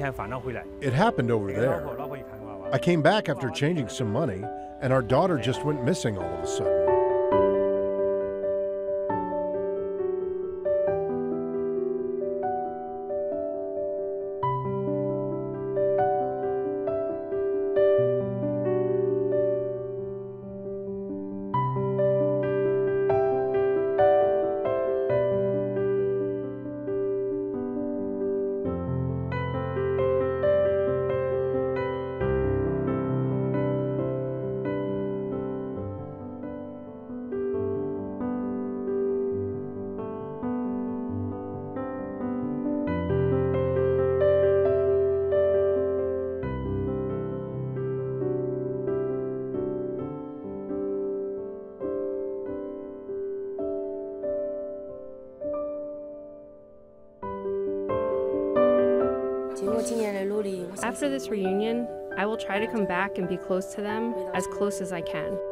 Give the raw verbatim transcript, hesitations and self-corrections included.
It happened over there. I came back after changing some money, and our daughter just went missing all of a sudden. After this reunion, I will try to come back and be close to them, as close as I can.